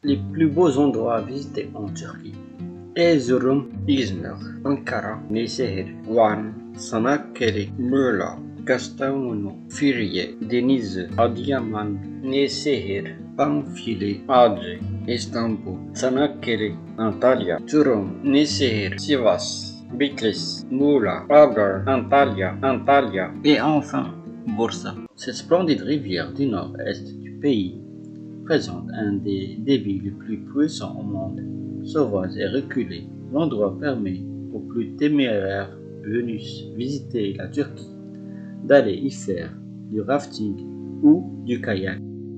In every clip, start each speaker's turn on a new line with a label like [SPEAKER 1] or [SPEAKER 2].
[SPEAKER 1] Les plus beaux endroits à visiter en Turquie: Erzurum, Izmir, Ankara, Nisehir, Van, Çanakkale, Muğla, Kastamonu, Firye, Denizli, Adıyaman, Nisehir, Pamfili, Aceh, Istanbul, Çanakkale, Antalya, Çorum, Nisehir, Sivas, Bitlis, Muğla, Agar, Antalya et enfin Bursa. Cette splendide rivière du nord-est du pays présente un des débits les plus puissants au monde. Sauvage et reculé, l'endroit permet aux plus téméraires venus visiter la Turquie d'aller y faire du rafting ou du kayak.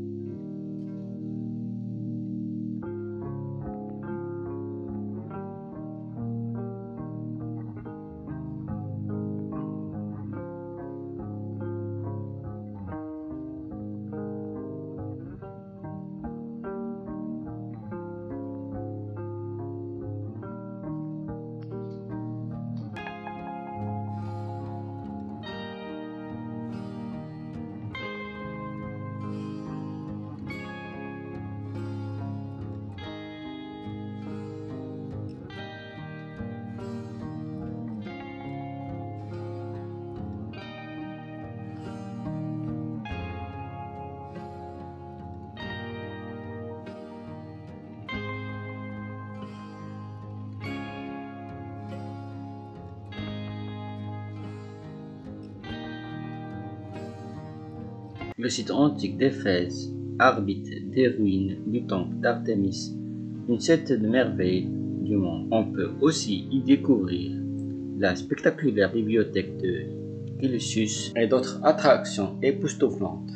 [SPEAKER 1] Le site antique d'Éphèse abrite des ruines du temple d'Artémis, une certaine merveille du monde. On peut aussi y découvrir la spectaculaire bibliothèque de Celsus et d'autres attractions époustouflantes.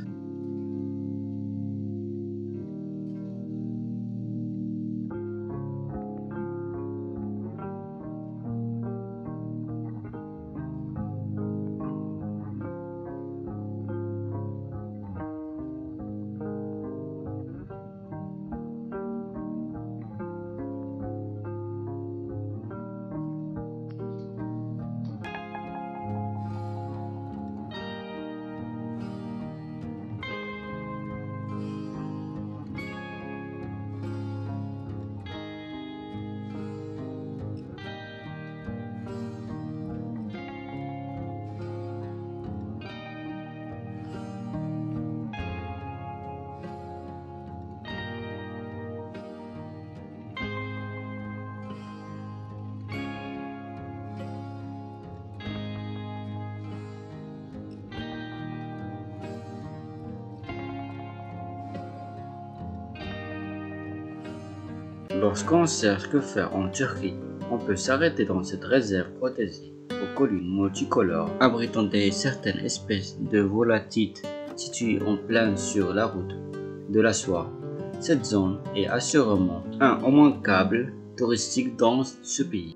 [SPEAKER 1] Lorsqu'on cherche que faire en Turquie, on peut s'arrêter dans cette réserve protégée aux collines multicolores abritant certaines espèces de volatiles situées en plein sur la route de la soie. Cette zone est assurément un immanquable touristique dans ce pays.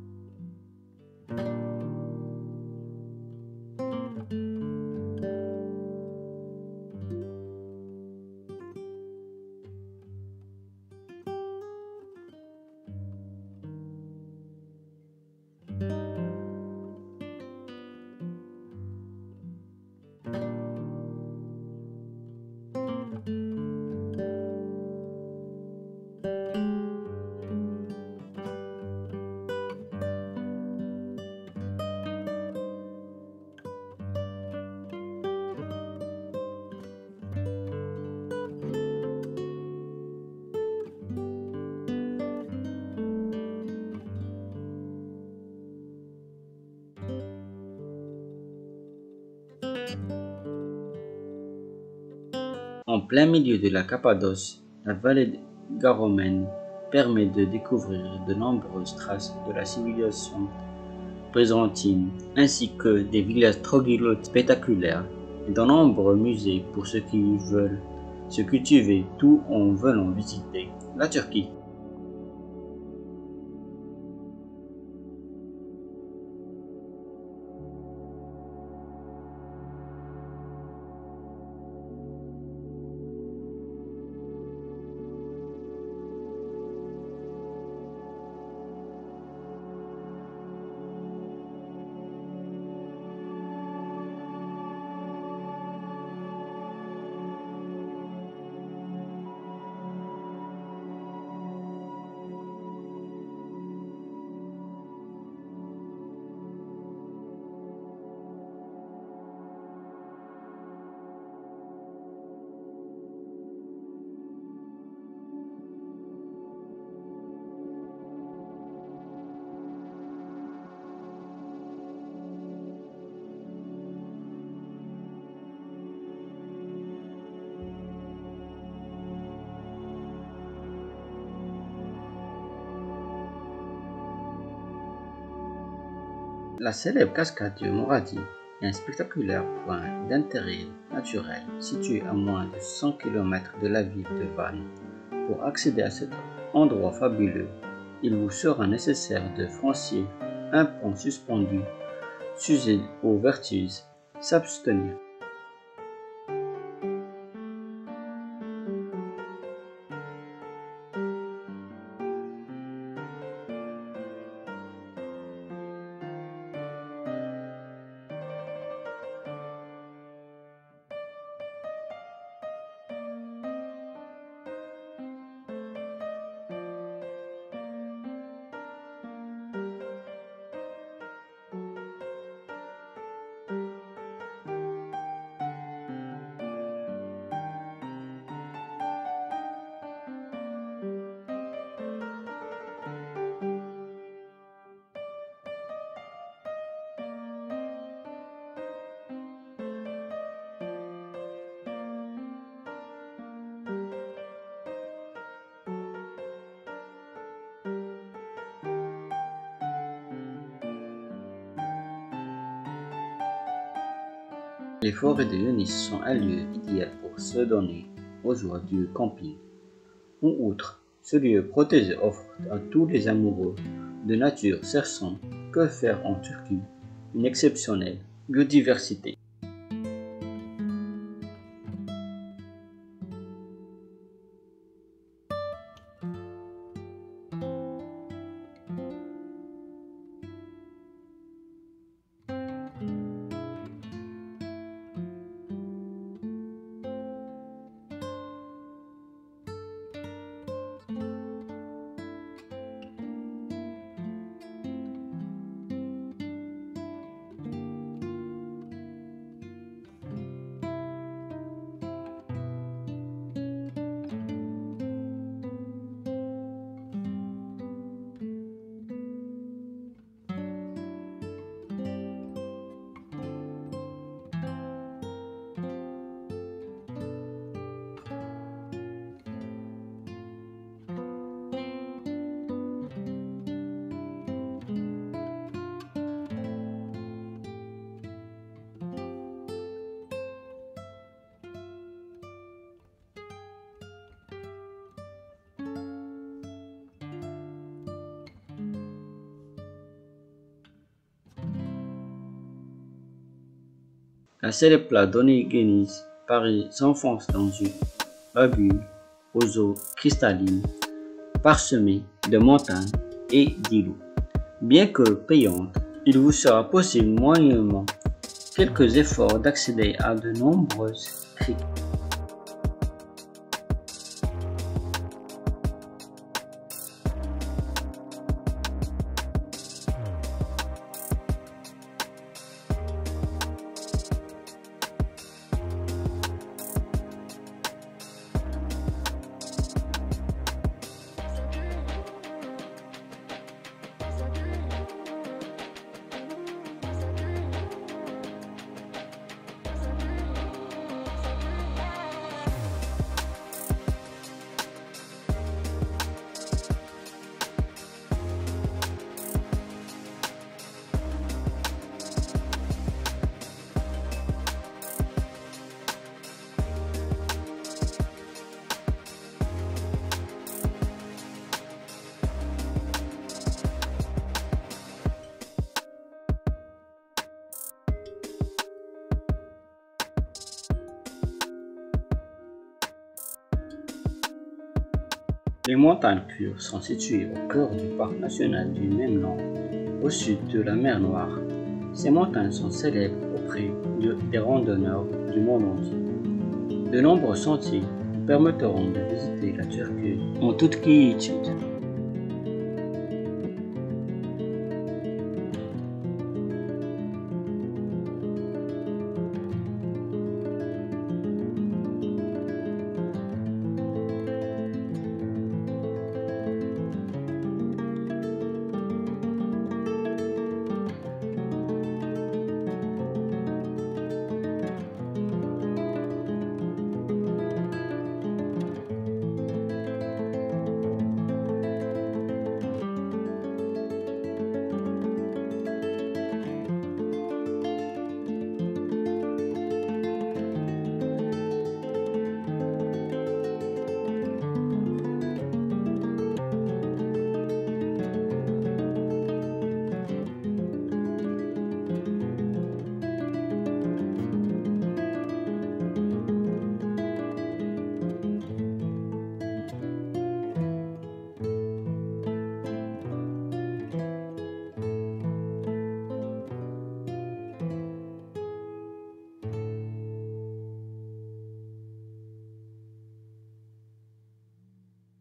[SPEAKER 1] En plein milieu de la Cappadoce, la vallée garomène permet de découvrir de nombreuses traces de la civilisation byzantine, ainsi que des villages troglodytes spectaculaires et de nombreux musées pour ceux qui veulent se cultiver tout en venant visiter la Turquie. La célèbre cascade de Moradi est un spectaculaire point d'intérêt naturel situé à moins de 100 km de la ville de Vannes. Pour accéder à cet endroit fabuleux, il vous sera nécessaire de franchir un pont suspendu, sujet aux vertus, s'abstenir. Les forêts de Yonis sont un lieu idéal pour se donner aux joies du camping. En outre, ce lieu protégé offre à tous les amoureux de nature cherchant que faire en Turquie une exceptionnelle biodiversité. La célèbre plage d'Onéguénis, Paris s'enfonce dans une lagune aux eaux cristallines, parsemée de montagnes et d'îlots. Bien que payante, il vous sera possible moyennement quelques efforts d'accéder à de nombreuses criques. Les montagnes Pures sont situées au cœur du parc national du même nom, au sud de la mer Noire. Ces montagnes sont célèbres auprès des randonneurs du monde entier. De nombreux sentiers vous permettront de visiter la Turquie en toute quiétude.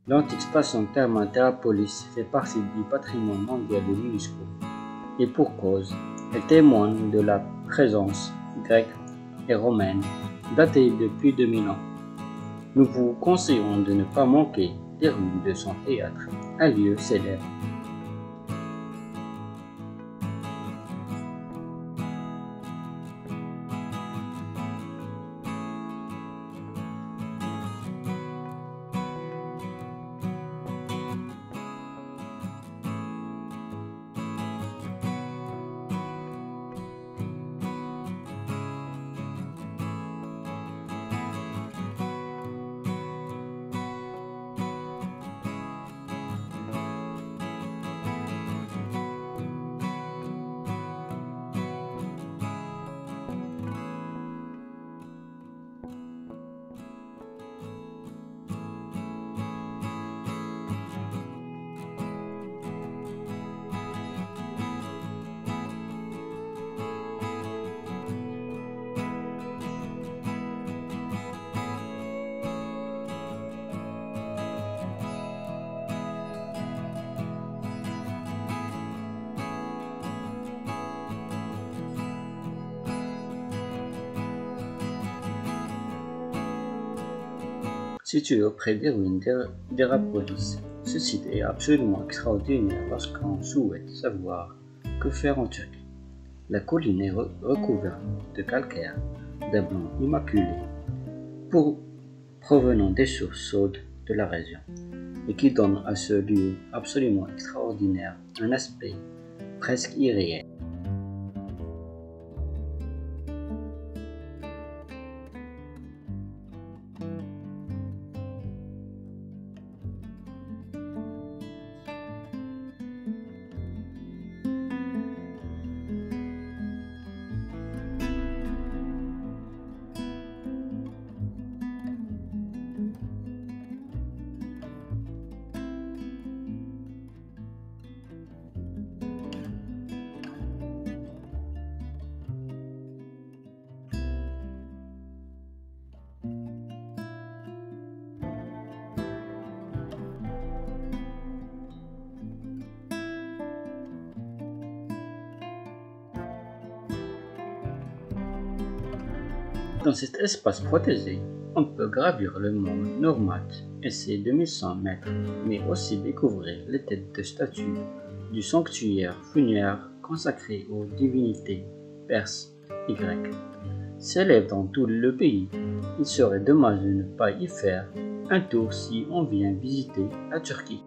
[SPEAKER 1] L'antique station thermale Thérapolis fait partie du patrimoine mondial de l'UNESCO. Et pour cause, elle témoigne de la présence grecque et romaine datée de plus de 1000 ans. Nous vous conseillons de ne pas manquer les ruines de son théâtre, un lieu célèbre. Situé auprès des ruines d'Hierapolis, ce site est absolument extraordinaire lorsqu'on souhaite savoir que faire en Turquie. La colline est recouverte de calcaire, d'un blanc immaculé, provenant des sources chaudes de la région, et qui donne à ce lieu absolument extraordinaire un aspect presque irréel. Dans cet espace protégé, on peut gravir le mont Normat et ses 2100 mètres, mais aussi découvrir les têtes de statues du sanctuaire funéraire consacré aux divinités perses et grecques. Célèbres dans tout le pays, il serait dommage de ne pas y faire un tour si on vient visiter la Turquie.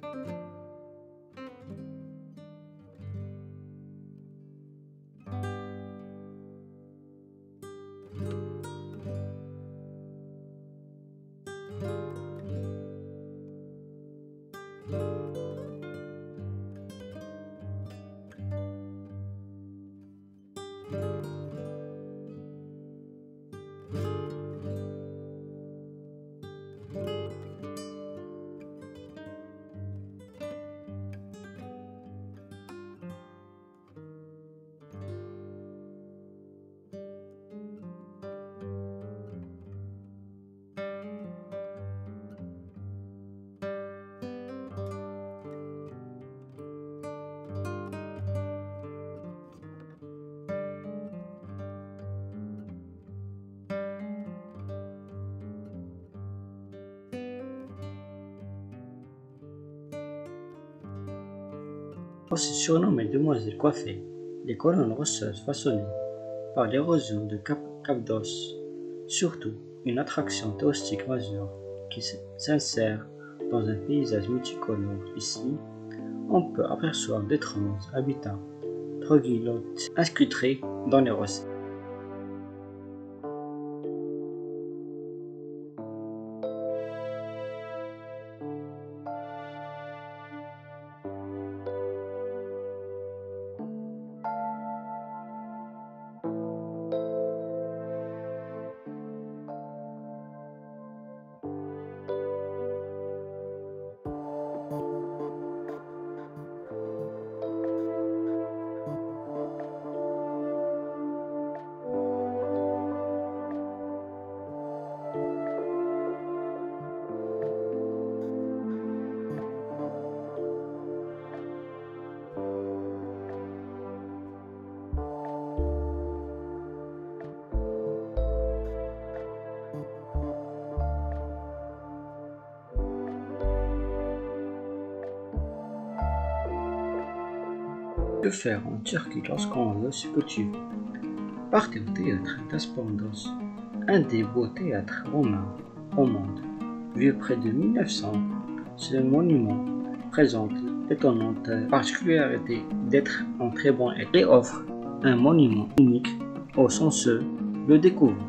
[SPEAKER 1] Aussi surnommée demoiselle coiffée, les colonnes rocheuses façonnées par l'érosion de Cappadoce, surtout une attraction touristique majeure qui s'insère dans un paysage multicolore. Ici, on peut apercevoir d'étranges habitats troglodytes inscrits dans les rochers. Que faire en Turquie lorsqu'on veut se cultiver? Partez au théâtre d'Aspendos, un des beaux théâtres romains au monde. Vu près de 1900, ce monument présente l'étonnante particularité d'être en très bon état et offre un monument unique au sens le découvre.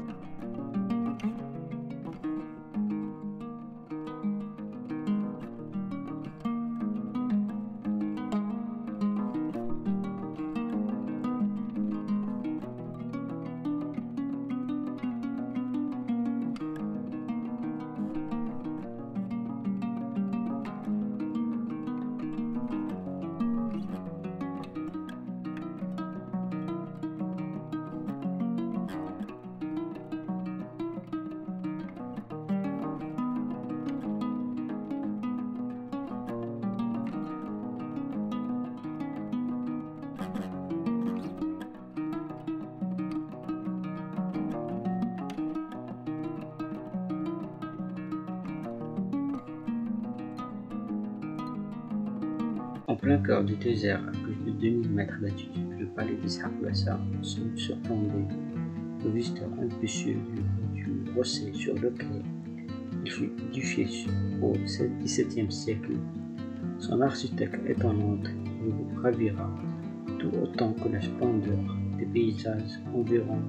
[SPEAKER 1] En plein cœur du désert, à plus de 2000 mètres d'altitude, le palais d'Ishaaq se surplombait le visiteur impétueux du rocher sur lequel il fut édifié au XVIIe siècle. Son architecture étonnante vous ravira tout autant que la splendeur des paysages environnants.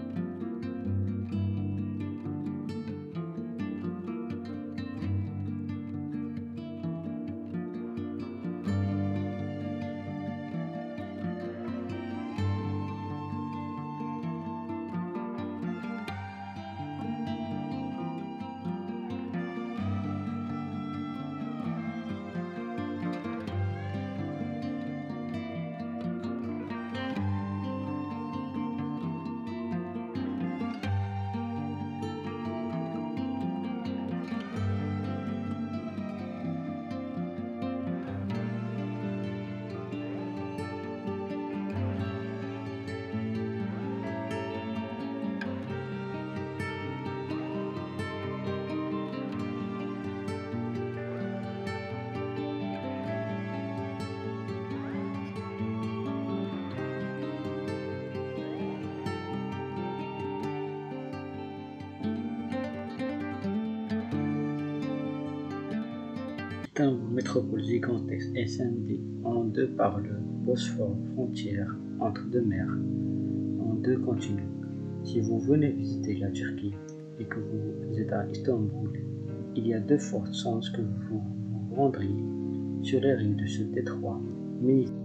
[SPEAKER 1] Istanbul, métropole gigantesque, est scindée en deux par le Bosphore, frontière entre deux mers, en deux continents. Si vous venez visiter la Turquie et que vous êtes à Istanbul, il y a de fortes chances que vous vous rendriez sur les rives de ce détroit méditerranéen.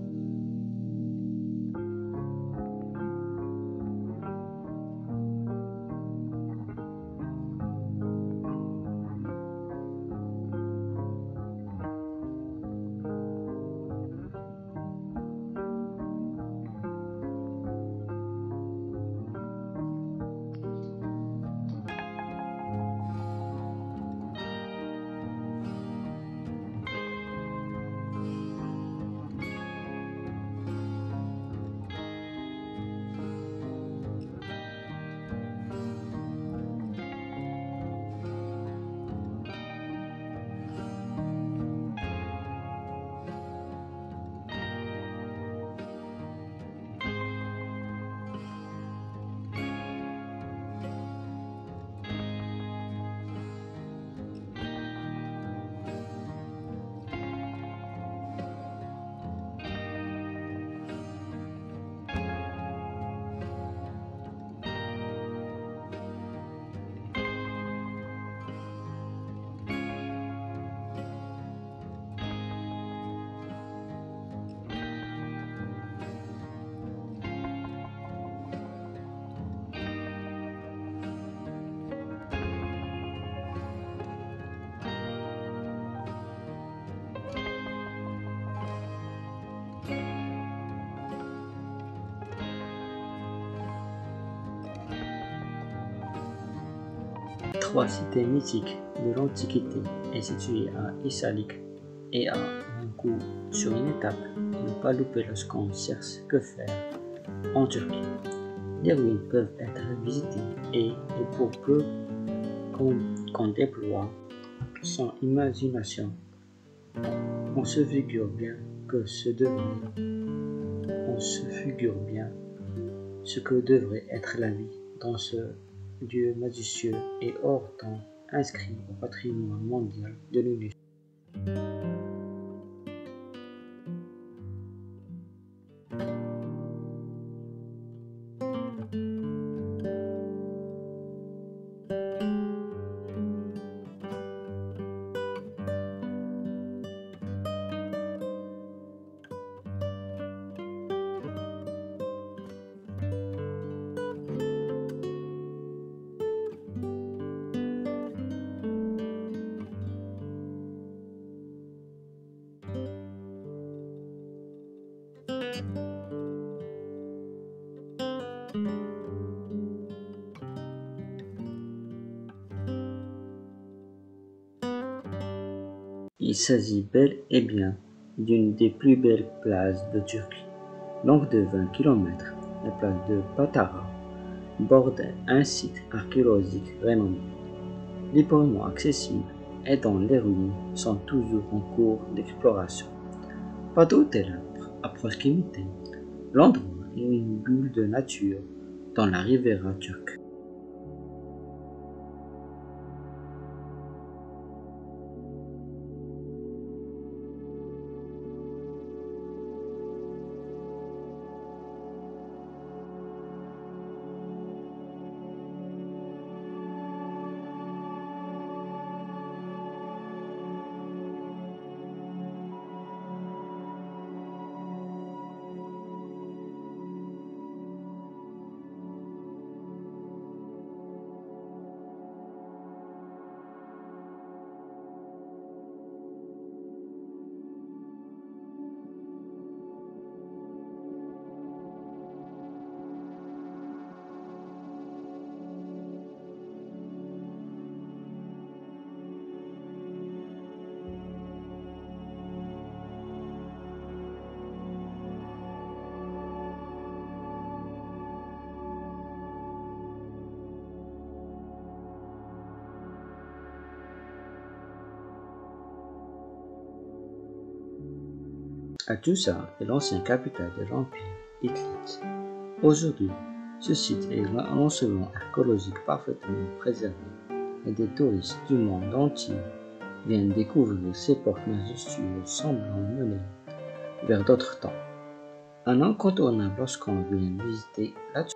[SPEAKER 1] Trois cités mythiques de l'Antiquité est située à Isalik et à Mankou sur une étape. Ne pas louper lorsqu'on cherche que faire en Turquie. Les ruines peuvent être visitées et pour peu qu'on déploie son imagination, on se figure bien que ce devenir on se figure bien ce que devrait être la vie dans ce lieu majestueux et hors temps inscrit au patrimoine mondial de l'UNESCO. Il s'agit bel et bien d'une des plus belles plages de Turquie. Longue de 20 km, la plage de Patara borde un site archéologique renommé, librement accessible et dont les ruines sont toujours en cours d'exploration. Pas d'hôtel à proximité, l'endroit est une bulle de nature dans la Riviera turque. Hattusa est l'ancienne capitale de l'Empire hittite. Aujourd'hui, ce site est un enseignement archéologique parfaitement préservé et des touristes du monde entier viennent découvrir ces portes majestueuses semblant mener vers d'autres temps. Un incontournable lorsqu'on vient visiter Hattusa.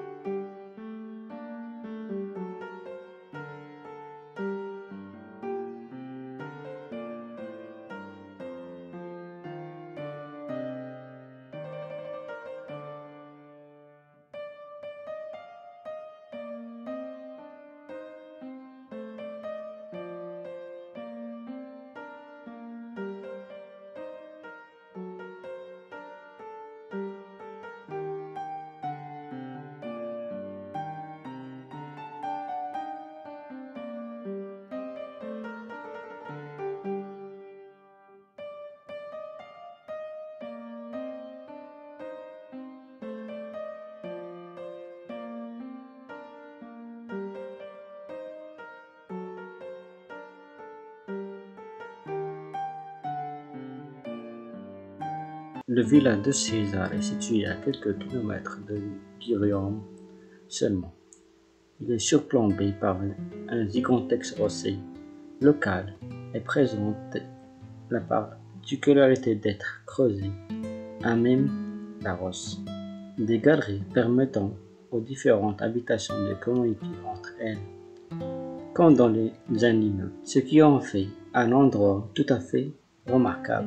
[SPEAKER 1] Le village de César est situé à quelques kilomètres de Girion seulement. Il est surplombé par un gigantesque océan local et présente la particularité d'être creusé à même la roche. Des galeries permettant aux différentes habitations de communiquer entre elles, comme dans les animaux, ce qui en fait un endroit tout à fait remarquable.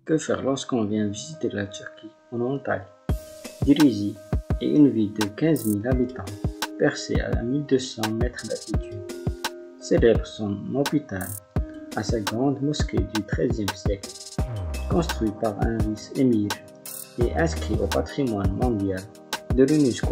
[SPEAKER 1] Que faire lorsqu'on vient visiter la Turquie en Antalya? Dirigi est une ville de 15 000 habitants, percée à 1200 mètres d'altitude. Célèbre son hôpital à sa grande mosquée du XIIIe siècle, construit par un vice-émir et inscrit au patrimoine mondial de l'UNESCO.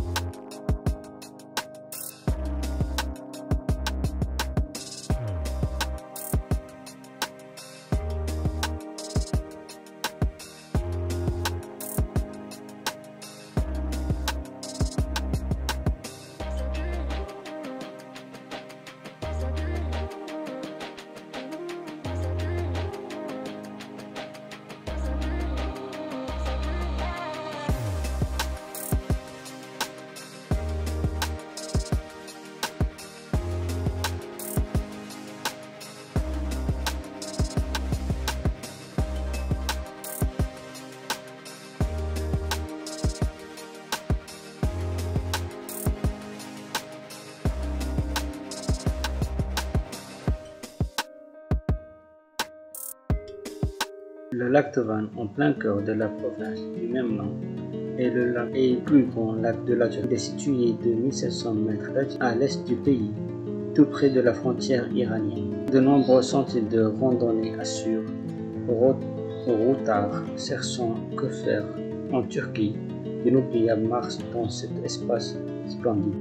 [SPEAKER 1] Le lac Tovan, en plein cœur de la province du même nom, est le plus grand lac de la Turquie. Il est situé de 1700 mètres à l'est du pays, tout près de la frontière iranienne. De nombreux sentiers de randonnée assurent aux routards cherchant que faire en Turquie d'inoubliables marches dans cet espace splendide.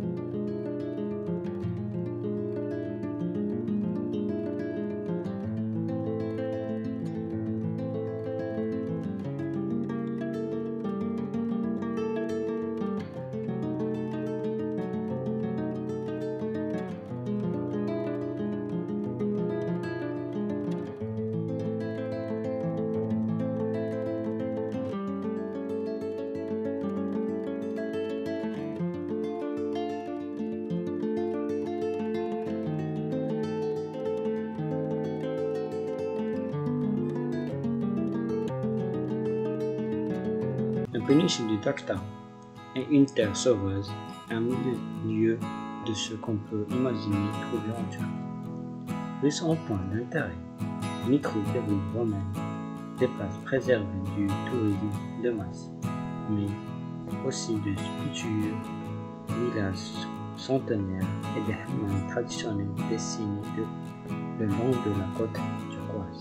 [SPEAKER 1] La péninsule du Dakhta est une terre sauvageuse, un milieu de ce qu'on peut imaginer trouver en Turquie. Riche en points d'intérêt, on y trouve des ruines romaines, des places préservées du tourisme de masse, mais aussi de sculptures, villages centenaires et des hammams traditionnels dessinés le long de la côte turquoise.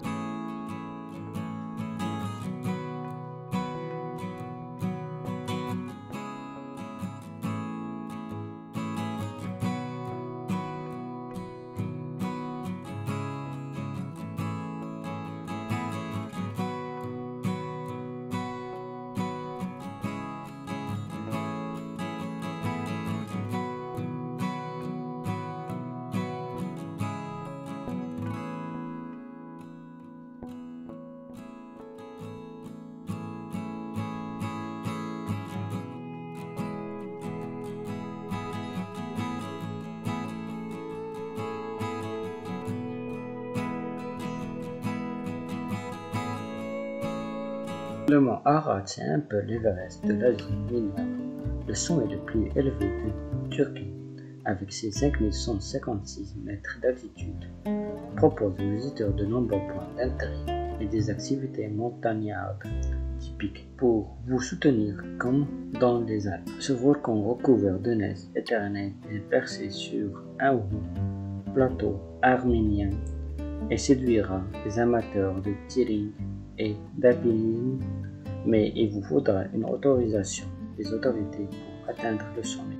[SPEAKER 1] Le mont Arad, c'est un peu l'Everest de l'Asie mineure. Le sommet le plus élevé de Turquie, avec ses 5156 mètres d'altitude, propose aux visiteurs de nombreux points d'intérêt et des activités montagnardes typiques pour vous soutenir comme dans les Alpes. Ce volcan recouvert de neige éternelle est percé sur un haut plateau arménien et séduira les amateurs de tirage et d'alpinisme, mais il vous faudra une autorisation des autorités pour atteindre le sommet.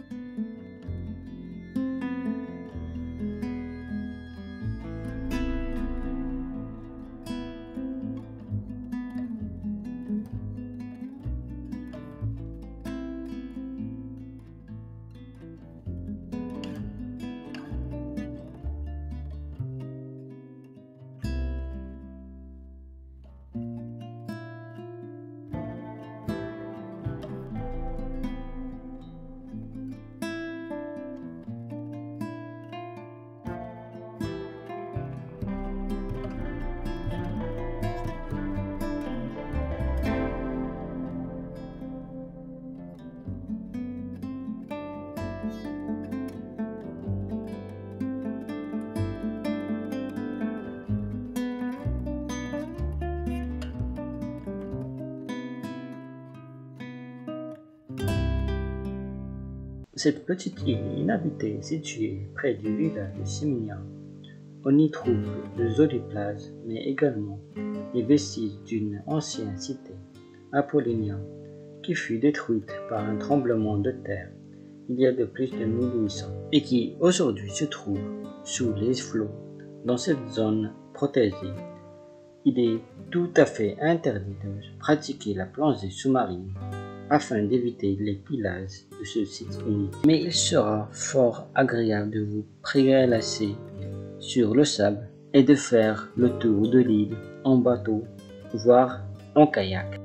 [SPEAKER 1] Cette petite île inhabitée située près du village de Simia, on y trouve de jolies plages, mais également les vestiges d'une ancienne cité, Apollonia, qui fut détruite par un tremblement de terre il y a de plus de 1800 et qui aujourd'hui se trouve sous les flots. Dans cette zone protégée, il est tout à fait interdit de pratiquer la plongée sous-marine afin d'éviter les pillages de ce site unique. Mais il sera fort agréable de vous prélasser sur le sable et de faire le tour de l'île en bateau, voire en kayak.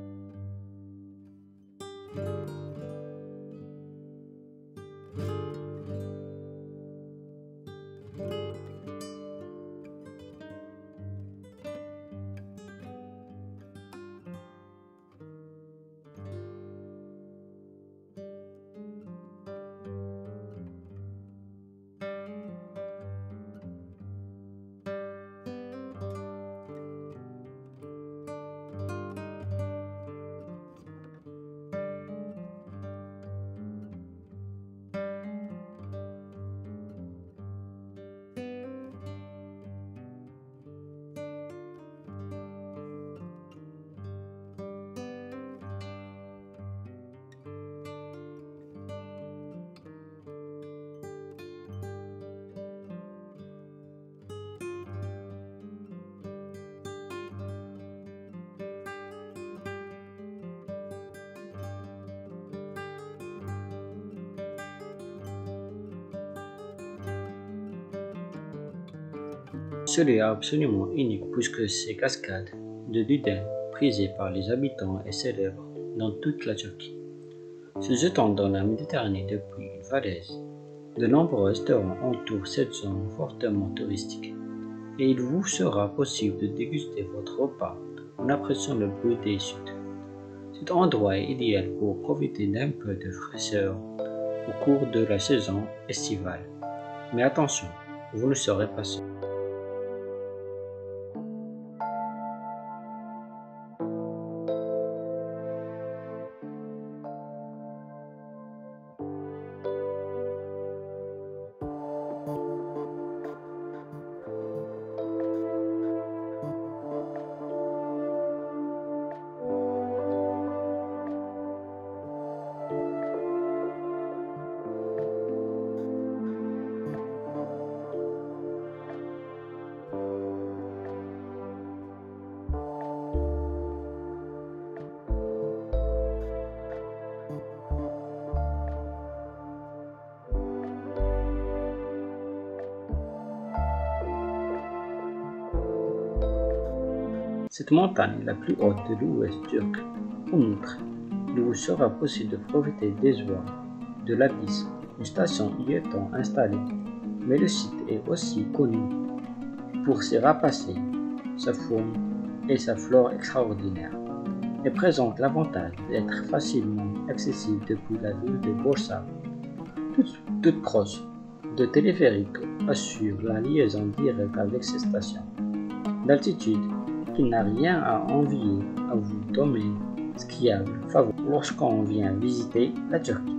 [SPEAKER 1] Ce lieu est absolument unique puisque ces cascades de Duden, prisées par les habitants et célèbres dans toute la Turquie, se jetant dans la Méditerranée depuis une falaise. De nombreux restaurants entourent cette zone fortement touristique et il vous sera possible de déguster votre repas en appréciant le bleu des sud. Cet endroit est idéal pour profiter d'un peu de fraîcheur au cours de la saison estivale. Mais attention, vous ne serez pas seul. Cette montagne est la plus haute de l'ouest turc. Outre, il vous sera possible de profiter des oies de l'abysse, une station y étant installée. Mais le site est aussi connu pour ses rapaces, sa faune et sa flore extraordinaire, et présente l'avantage d'être facilement accessible depuis la ville de Bursa. Toute proche de téléphériques assure la liaison directe avec ces stations. D'altitude, qui n'a rien à envier à vos domaines skiables favoris lorsqu'on vient visiter la Turquie.